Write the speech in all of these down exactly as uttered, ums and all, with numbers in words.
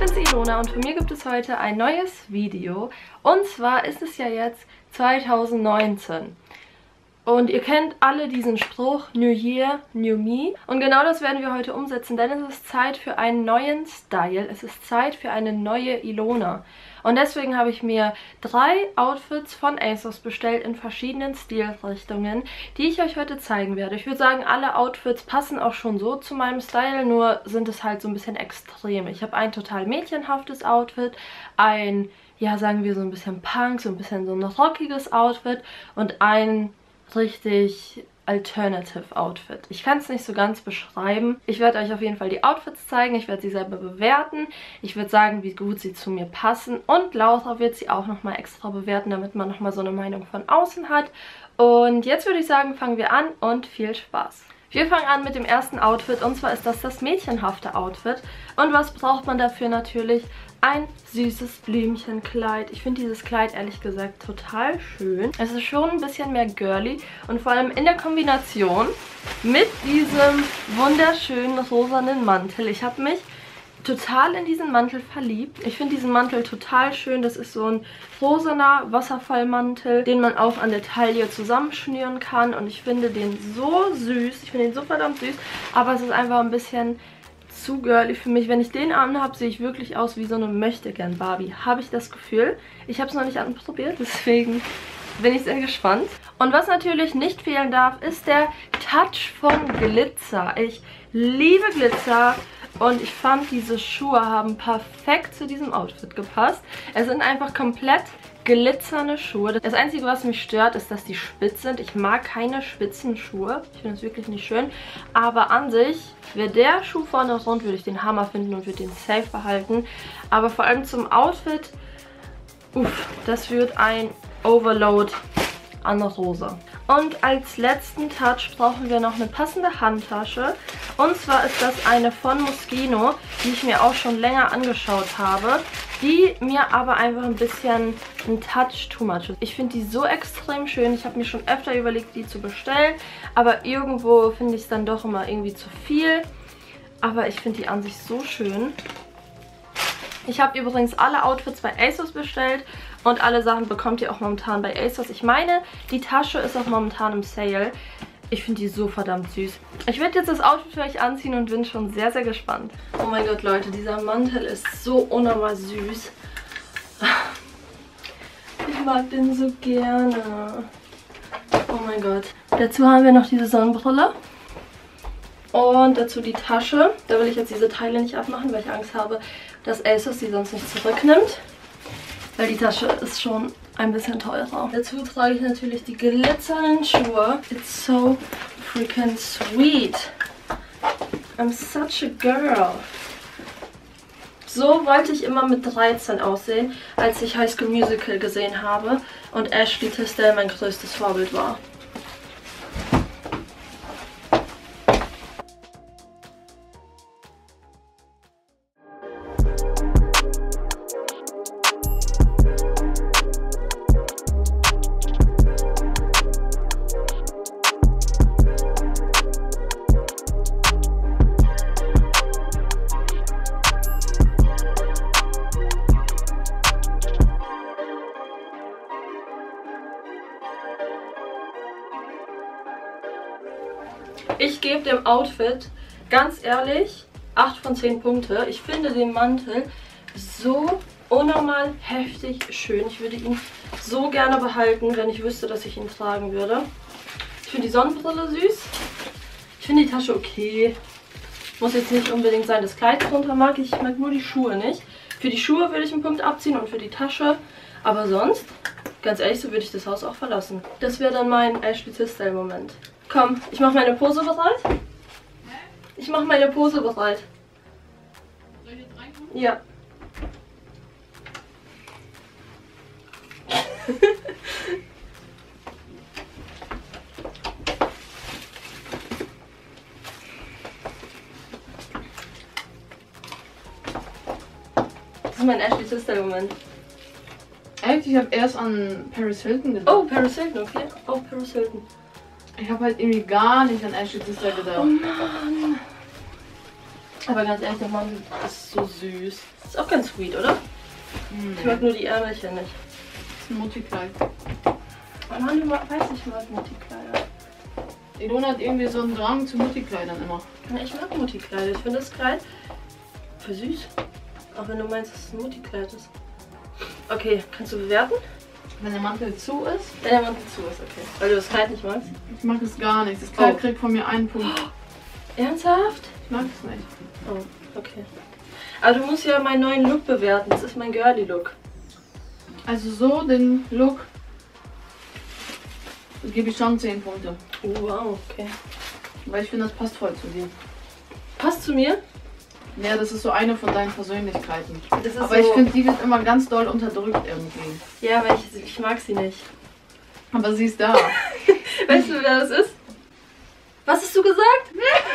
bin's Ilona und von mir gibt es heute ein neues Video. Und zwar ist es ja jetzt zweitausendneunzehn. Und ihr kennt alle diesen Spruch, New Year, New Me. Und genau das werden wir heute umsetzen, denn es ist Zeit für einen neuen Style. Es ist Zeit für eine neue Ilona. Und deswegen habe ich mir drei Outfits von ASOS bestellt in verschiedenen Stilrichtungen, die ich euch heute zeigen werde. Ich würde sagen, alle Outfits passen auch schon so zu meinem Style, nur sind es halt so ein bisschen extrem. Ich habe ein total mädchenhaftes Outfit, ein, ja sagen wir so ein bisschen Punk, so ein bisschen so ein rockiges Outfit und ein richtig Alternative Outfit. Ich kann es nicht so ganz beschreiben. Ich werde euch auf jeden Fall die Outfits zeigen. Ich werde sie selber bewerten. Ich würde sagen, wie gut sie zu mir passen. Und Laura wird sie auch nochmal extra bewerten, damit man nochmal so eine Meinung von außen hat. Und jetzt würde ich sagen, fangen wir an und viel Spaß. Wir fangen an mit dem ersten Outfit und zwar ist das das mädchenhafte Outfit. Und was braucht man dafür? Natürlich ein süßes Blümchenkleid. Ich finde dieses Kleid ehrlich gesagt total schön. Es ist schon ein bisschen mehr girly und vor allem in der Kombination mit diesem wunderschönen rosanen Mantel. Ich habe mich total in diesen Mantel verliebt. Ich finde diesen Mantel total schön. Das ist so ein rosaner Wasserfallmantel, den man auch an der Taille zusammenschnüren kann. Und ich finde den so süß. Ich finde den so verdammt süß. Aber es ist einfach ein bisschen zu girly für mich. Wenn ich den an habe, sehe ich wirklich aus wie so eine Möchtegern-Barbie. Habe ich das Gefühl. Ich habe es noch nicht anprobiert, deswegen bin ich sehr gespannt. Und was natürlich nicht fehlen darf, ist der Touch von Glitzer. Ich liebe Glitzer. Und ich fand, diese Schuhe haben perfekt zu diesem Outfit gepasst. Es sind einfach komplett glitzernde Schuhe. Das Einzige, was mich stört, ist, dass die spitz sind. Ich mag keine spitzen Schuhe. Ich finde es wirklich nicht schön. Aber an sich, wäre der Schuh vorne rund, würde ich den Hammer finden und würde den safe behalten. Aber vor allem zum Outfit, uff, das wird ein Overload an Rose. Und als letzten Touch brauchen wir noch eine passende Handtasche. Und zwar ist das eine von Moschino, die ich mir auch schon länger angeschaut habe, die mir aber einfach ein bisschen ein Touch too much ist. Ich finde die so extrem schön. Ich habe mir schon öfter überlegt, die zu bestellen, aber irgendwo finde ich es dann doch immer irgendwie zu viel. Aber ich finde die an sich so schön. Ich habe übrigens alle Outfits bei ASOS bestellt und alle Sachen bekommt ihr auch momentan bei ASOS. Ich meine, die Tasche ist auch momentan im Sale. Ich finde die so verdammt süß. Ich werde jetzt das Outfit für euch anziehen und bin schon sehr, sehr gespannt. Oh mein Gott, Leute, dieser Mantel ist so unnormal süß. Ich mag den so gerne. Oh mein Gott. Dazu haben wir noch diese Sonnenbrille. Und dazu die Tasche. Da will ich jetzt diese Teile nicht abmachen, weil ich Angst habe, dass ASOS sie sonst nicht zurücknimmt. Weil die Tasche ist schon ein bisschen teurer. Dazu trage ich natürlich die glitzernden Schuhe. It's so freaking sweet. I'm such a girl. So wollte ich immer mit dreizehn aussehen, als ich High School Musical gesehen habe und Ashley Tisdale mein größtes Vorbild war. Ich gebe dem Outfit, ganz ehrlich, acht von zehn Punkte. Ich finde den Mantel so unnormal heftig schön. Ich würde ihn so gerne behalten, wenn ich wüsste, dass ich ihn tragen würde. Ich finde die Sonnenbrille süß. Ich finde die Tasche okay. Muss jetzt nicht unbedingt sein, das Kleid drunter mag ich. Ich mag nur die Schuhe nicht. Für die Schuhe würde ich einen Punkt abziehen und für die Tasche. Aber sonst, ganz ehrlich, so würde ich das Haus auch verlassen. Das wäre dann mein Ashley Tisdale-Moment. Komm, ich mache meine Pose bereit. Hä? Ich mache meine Pose bereit. Soll ich jetzt reinkommen? Ja. Das ist mein Ashley Tisdale-Moment. Echt? Ich habe erst an Paris Hilton gedacht. Oh, Paris Hilton, okay. Oh, Paris Hilton. Ich habe halt irgendwie gar nicht an Ashley Tisdale gedacht. Oh Mann. Aber ganz ehrlich, der Mantel ist so süß. Ist auch ganz sweet, oder? Hm. Ich mag nur die Ärmelchen nicht. Das ist ein Mutti-Kleid. Mein Mann weiß nicht, mag Mutti-Kleider. Ilona hat irgendwie so einen Drang zu Mutti-Kleidern immer. Ja, ich mag Mutti-Kleider. Ich finde das Kleid für süß. Auch wenn du meinst, dass es ein Mutti-Kleid ist. Okay, kannst du bewerten? Wenn der Mantel zu ist? Wenn der Mantel zu ist, okay. Weil du das Kleid nicht magst? Ich mag es gar nicht. Das Kleid Oh. kriegt von mir einen Punkt. Ernsthaft? Ich mag es nicht. Oh, okay. Aber du musst ja meinen neuen Look bewerten. Das ist mein Girly-Look. Also so den Look gebe ich schon zehn Punkte. Oh, wow, okay. Weil ich finde, das passt voll zu dir. Passt zu mir? Ja, das ist so eine von deinen Persönlichkeiten. Das ist Aber so, ich finde, die wird immer ganz doll unterdrückt irgendwie. Ja, weil ich, ich mag sie nicht. Aber sie ist da. Weißt du, wer das ist? Was hast du gesagt?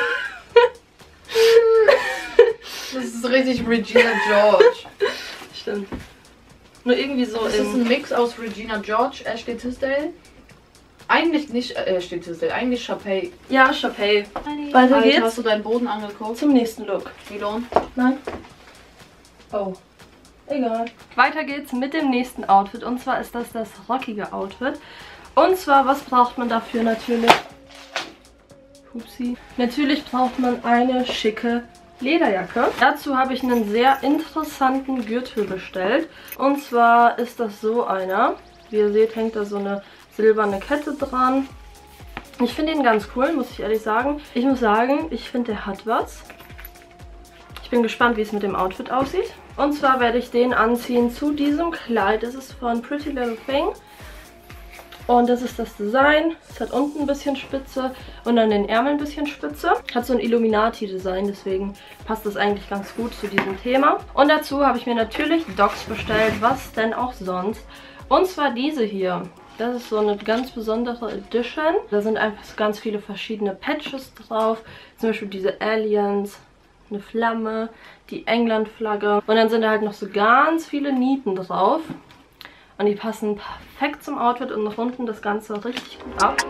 Das ist richtig Regina George. Stimmt. Nur irgendwie so Das ist im... ein Mix aus Regina George, Ashley Tisdale. Eigentlich nicht äh, Ashley Tisdale, eigentlich Chapey. Ja, Chapey. Weiter Alter, geht's hast du deinen Boden angeguckt? zum nächsten Look. Milon? Nein? Oh. Egal. Weiter geht's mit dem nächsten Outfit. Und zwar ist das das rockige Outfit. Und zwar, was braucht man dafür natürlich? Upsi. Natürlich braucht man eine schicke Lederjacke. Dazu habe ich einen sehr interessanten Gürtel bestellt. Und zwar ist das so einer. Wie ihr seht, hängt da so eine silberne Kette dran. Ich finde ihn ganz cool, muss ich ehrlich sagen. Ich muss sagen, ich finde, der hat was. Ich bin gespannt, wie es mit dem Outfit aussieht. Und zwar werde ich den anziehen zu diesem Kleid. Das ist von Pretty Little Thing. Und das ist das Design. Es hat unten ein bisschen Spitze und an den Ärmeln ein bisschen Spitze. Hat so ein Illuminati-Design, deswegen passt das eigentlich ganz gut zu diesem Thema. Und dazu habe ich mir natürlich Docs bestellt, was denn auch sonst. Und zwar diese hier. Das ist so eine ganz besondere Edition. Da sind einfach so ganz viele verschiedene Patches drauf. Zum Beispiel diese Aliens, eine Flamme, die England-Flagge. Und dann sind da halt noch so ganz viele Nieten drauf. Und die passen perfekt zum Outfit und runden das Ganze richtig gut ab.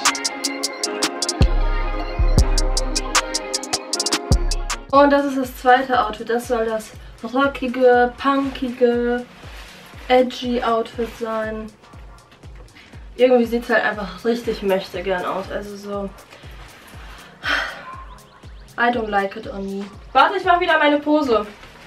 Und das ist das zweite Outfit. Das soll das rockige, punkige, edgy Outfit sein. Irgendwie sieht es halt einfach richtig möchtegern aus. Also so... I don't like it on me. Warte, ich mache wieder meine Pose.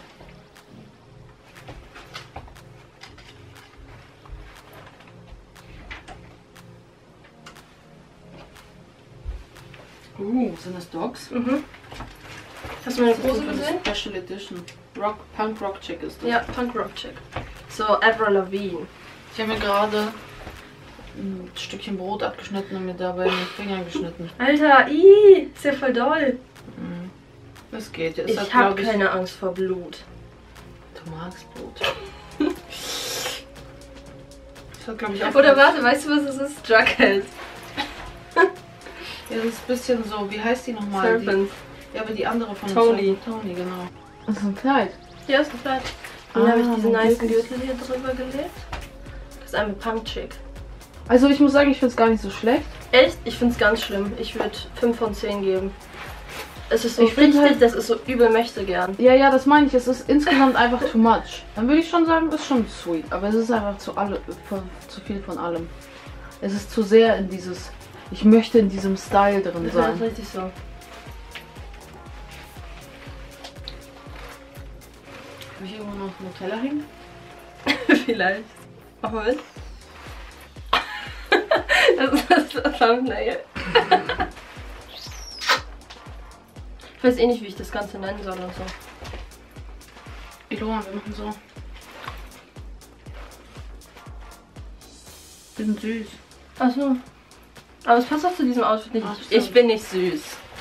Uh, sind das Dogs? Mhm. Hast du meine Das ist Pose so eine gesehen? Special Edition. Rock, Punk Rock Chick ist das. Ja, Punk Rock Chick. So, Avril Lavigne. Ich habe mir gerade ein Stückchen Brot abgeschnitten und mir dabei den Finger geschnitten. Alter, ih, ist ja voll doll. Mhm. Das geht. Das Ich hat, habe glaub ich, keine Angst vor Blut. Du magst Blut. Das hat, glaube ich, auch... Oder warte, weißt du, was es ist? Jughead. Ja, das ist ein bisschen so, wie heißt die nochmal? Serpent. Die, ja, aber die andere von Tony. Tony, genau. Das ist ein Kleid. Ja, ist ein Kleid. Dann Ah, habe ich diesen mein nice Gürtel. Gürtel hier drüber gelegt. Das ist ein Punk Chick. Also ich muss sagen, ich finde es gar nicht so schlecht. Echt? Ich finde es ganz schlimm. Ich würde fünf von zehn geben. Es ist so Ich find richtig, halt- das ist so übel möchte gern. Ja, ja, das meine ich. Es ist insgesamt einfach too much. Dann würde ich schon sagen, das ist schon sweet. Aber es ist einfach zu, alle, zu viel von allem. Es ist zu sehr in dieses... Ich möchte in diesem Style drin Das ist halt sein. richtig so. Habe ich irgendwo noch Nutella hängen? Vielleicht. Mach mal mit. Das ist das Thumbnail. Ich weiß eh nicht, wie ich das Ganze nennen soll oder so. Ilona, wir machen so. Wir sind süß. Achso. Aber es passt auch zu diesem Outfit nicht. Ach, stimmt. Ich bin nicht süß.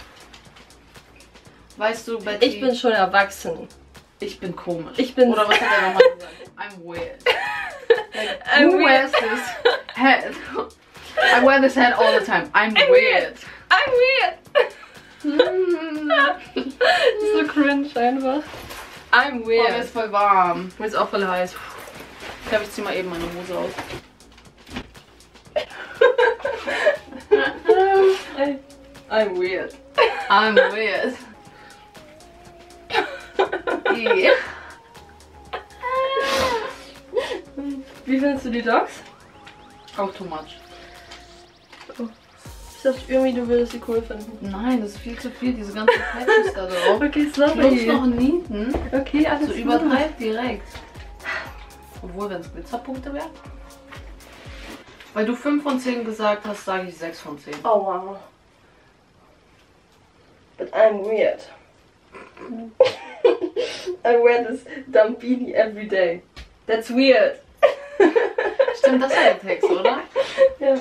Weißt du, Betty, Ich bin schon erwachsen. ich bin komisch. Ich bin- Oder was hat er nochmal gesagt? I'm weird. Like, I'm who weird. wears this hat? I wear this hat all the time. I'm, I'm weird. I'm weird. Mm. Das ist so cringe einfach. I'm Boah, mir weird. ist voll warm. Mir ist auch voll heiß. Ich glaube, ich zieh mal eben meine Hose aus. Ey, I'm weird. I'm weird. Ey. Wie findest du die Dogs? Auch too much. Oh. Ich dachte irgendwie, du würdest sie cool finden. Nein, das ist viel zu viel, diese ganzen Patches da drauf. Okay, sorry. Plus noch ein Nieten. Okay, alles So gut. übertreibt direkt. Obwohl, wenn es Glitzerpunkte wären. Weil du fünf von zehn gesagt hast, sage ich sechs von zehn. Oh wow. But I'm weird. I wear this dumb beanie every day. That's weird. Stimmt, das war der Text, oder? Ja.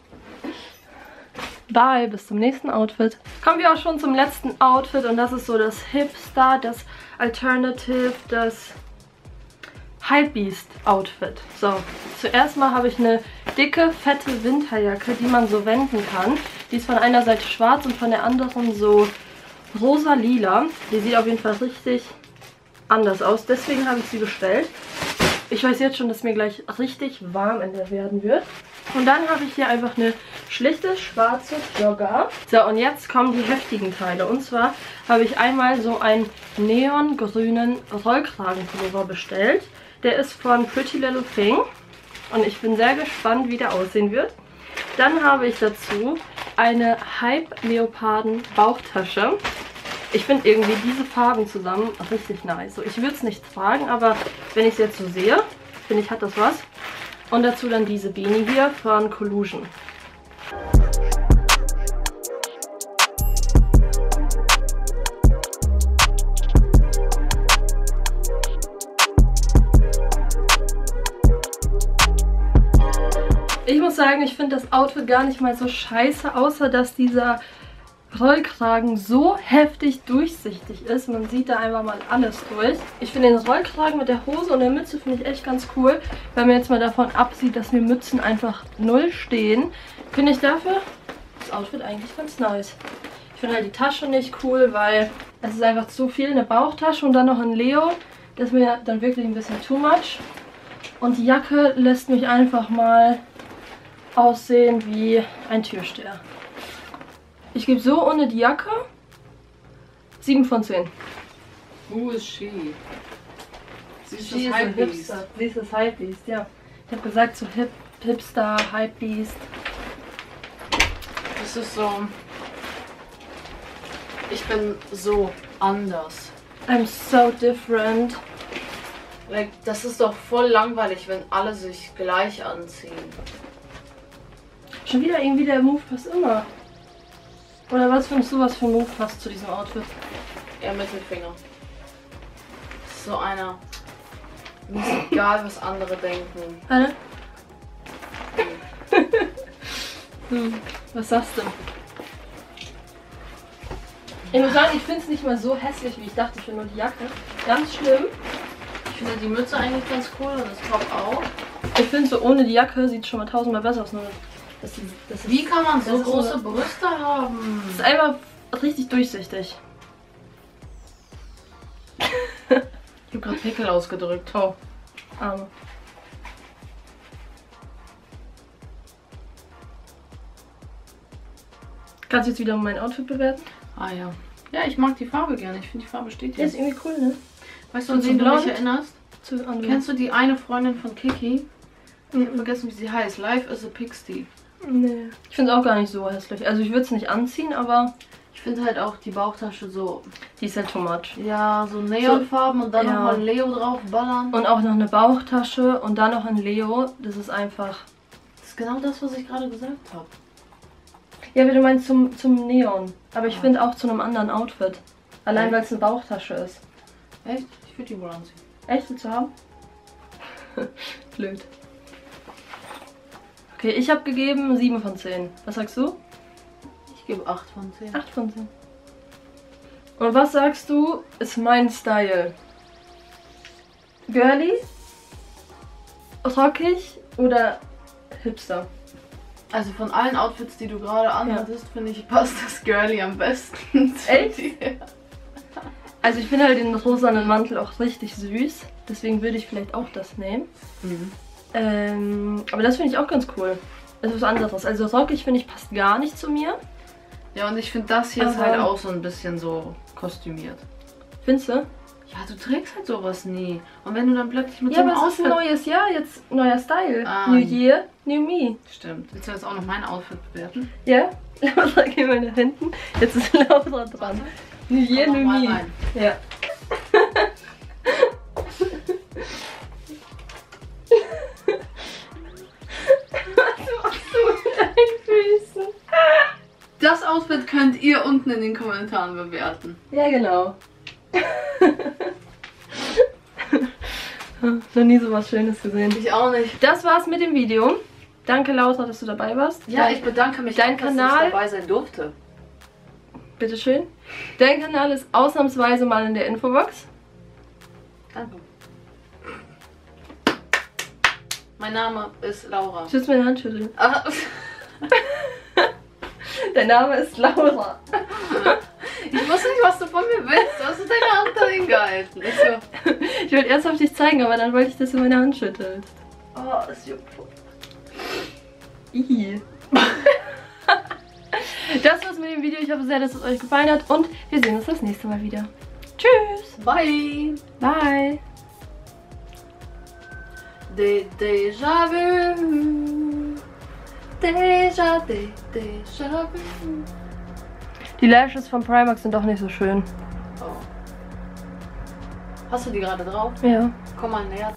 Bye, bis zum nächsten Outfit. Kommen wir auch schon zum letzten Outfit und das ist so das Hipster, das Alternative, das Hypebeast Outfit. So, zuerst mal habe ich eine dicke, fette Winterjacke, die man so wenden kann. Die ist von einer Seite schwarz und von der anderen so rosa-lila. Die sieht auf jeden Fall richtig anders aus, deswegen habe ich sie bestellt. Ich weiß jetzt schon, dass mir gleich richtig warm in der werden wird. Und dann habe ich hier einfach eine schlichte schwarze Jogger. So, und jetzt kommen die heftigen Teile. Und zwar habe ich einmal so einen neongrünen Rollkragenpullover bestellt. Der ist von Pretty Little Thing. Und ich bin sehr gespannt, wie der aussehen wird. Dann habe ich dazu eine Hype Leoparden Bauchtasche. Ich finde irgendwie diese Farben zusammen richtig nice. So, ich würde es nicht tragen, aber wenn ich es jetzt so sehe, finde ich, hat das was. Und dazu dann diese Beanie hier von Collusion. Ich muss sagen, ich finde das Outfit gar nicht mal so scheiße, außer dass dieser Rollkragen so heftig durchsichtig ist. Man sieht da einfach mal alles durch. Ich finde den Rollkragen mit der Hose und der Mütze finde ich echt ganz cool. Wenn man jetzt mal davon absieht, dass mir Mützen einfach null stehen, finde ich dafür das Outfit eigentlich ganz nice. Ich finde halt die Tasche nicht cool, weil es ist einfach zu viel. Eine Bauchtasche und dann noch ein Leo. Das ist mir dann wirklich ein bisschen too much. Und die Jacke lässt mich einfach mal aussehen wie ein Türsteher. Ich gebe so ohne die Jacke sieben von zehn. Who is she? Sie ist Sie das ist ein Hypebeast. Hipster. Sie ist das Hypebeast, ja. Ich habe gesagt, so Hip, Hipster, Hypebeast. Das ist so... Ich bin so anders. I'm so different. Like, das ist doch voll langweilig, wenn alle sich gleich anziehen. Schon wieder irgendwie der Move passt immer. Oder was findest du, was für ein Move passt zu diesem Outfit? Eher Mittelfinger. Das ist so einer. Mir ist egal, was andere denken. Warte. Hm, was sagst du? Ich muss sagen, ich finde es nicht mal so hässlich, wie ich dachte. Ich finde nur die Jacke ganz schlimm. Ich finde die Mütze eigentlich ganz cool und das Top auch. Ich finde so ohne die Jacke sieht es schon mal tausendmal besser aus. Nur das, das ist, Wie kann man so das ist große so- Brüste haben? Das ist einfach richtig durchsichtig. Ich habe gerade Pickel ausgedrückt. Oh, Arme. Kannst du jetzt wieder mein Outfit bewerten? Ah ja. Ja, ich mag die Farbe gerne. Ich finde die Farbe steht Ja, hier. ist irgendwie cool, ne? Weißt du, Und an so wen du mich blond. erinnerst? Zu anderen. Kennst du die eine Freundin von Kiki? Ich hab Mhm. vergessen, wie sie heißt. Life is a Pixie. Nee. Ich finde es auch gar nicht so hässlich. Also ich würde es nicht anziehen, aber Ich finde halt auch die Bauchtasche so, die ist halt too much. ja, so Neonfarben und dann Ja. nochmal Leo drauf ballern. Und auch noch eine Bauchtasche und dann noch ein Leo. Das ist einfach... Das ist genau das, was ich gerade gesagt habe. Ja, aber du meinst zum, zum Neon. Aber ich Ja. finde auch zu einem anderen Outfit. Allein Okay. weil es eine Bauchtasche ist. Echt? Ich würde die wohl anziehen. Echt, willst du haben? Blöd. Okay, ich habe gegeben sieben von zehn. Was sagst du? Ich gebe acht von zehn. acht von zehn. Und was sagst du, ist mein Style? Girly? Rockig oder Hipster? Also von allen Outfits, die du gerade anhattest, finde ich, passt das Girly am besten zu Echt? dir. Also ich finde halt den rosanen Mantel auch richtig süß. Deswegen würde ich vielleicht auch das nehmen. Mhm. Ähm, aber das finde ich auch ganz cool. Das ist was anderes. Also rockig finde ich passt gar nicht zu mir. Ja, und ich finde das hier ist Aber- halt auch so ein bisschen so kostümiert. Findest du? Ja, du trägst halt sowas nie. Und wenn du dann plötzlich mit Ja, so aber einem es ist ein Outfit... neues Jahr, jetzt neuer Style. Ah. New Year, New Me. Stimmt. Willst du jetzt auch noch mein Outfit bewerten? Ja? Laura, geh mal nach hinten. Jetzt ist Laura dran. New Year, Komm New noch mal Me. rein. Ja. Was machst du mit deinen Füßen? Das Outfit könnt ihr unten in den Kommentaren bewerten. Ja, genau. Noch nie so was Schönes gesehen. Ich auch nicht. Das war's mit dem Video. Danke, Laura, dass du dabei warst. Ja, Dein, ich bedanke mich, dein auch, dass Kanal- ich dabei sein durfte. Bitteschön. Dein Kanal ist ausnahmsweise mal in der Infobox. Danke. Mein Name ist Laura. Ich muss meine Hand schütteln. Ah, Dein Name ist Laura. ich wusste nicht, was du von mir willst. Du hast deine Hand da hingehalten. Ich so, Ich wollte erst auf dich zeigen, aber dann wollte ich, dass du meine Hand schüttelst. Oh, das juckt. Ih. Das war's mit dem Video. Ich hoffe sehr, dass es euch gefallen hat. Und wir sehen uns das nächste Mal wieder. Tschüss. bye. Bye. De déjà vu. Déjà, de, déjà vu. Die Lashes von Primark sind doch nicht so schön. Oh. Hast du die gerade drauf? Ja. Komm mal näher.